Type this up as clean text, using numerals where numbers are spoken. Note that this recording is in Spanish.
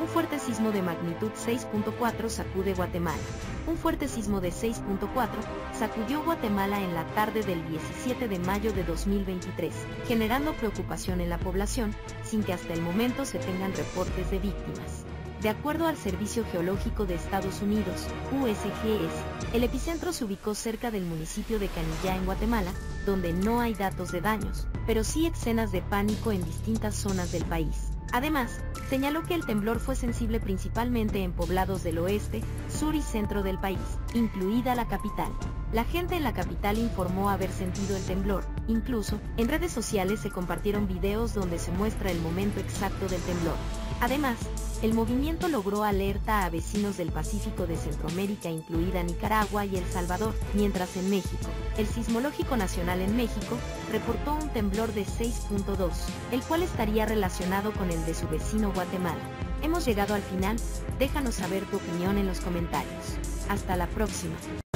fuerte sismo de magnitud 6.4 sacude Guatemala. Un fuerte sismo de 6.4 sacudió Guatemala en la tarde del 17 de mayo de 2023, generando preocupación en la población, sin que hasta el momento se tengan reportes de víctimas. De acuerdo al Servicio Geológico de Estados Unidos, USGS, el epicentro se ubicó cerca del municipio de Canillá en Guatemala, donde no hay datos de daños, pero sí escenas de pánico en distintas zonas del país. Además, señaló que el temblor fue sensible principalmente en poblados del oeste, sur y centro del país, incluida la capital. La gente en la capital informó haber sentido el temblor. Incluso, en redes sociales se compartieron videos donde se muestra el momento exacto del temblor. Además, el movimiento logró alerta a vecinos del Pacífico de Centroamérica, incluida Nicaragua y El Salvador, mientras en México, el Sismológico Nacional en México reportó un temblor de 6.2, el cual estaría relacionado con el de su vecino Guatemala. Hemos llegado al final, déjanos saber tu opinión en los comentarios. Hasta la próxima.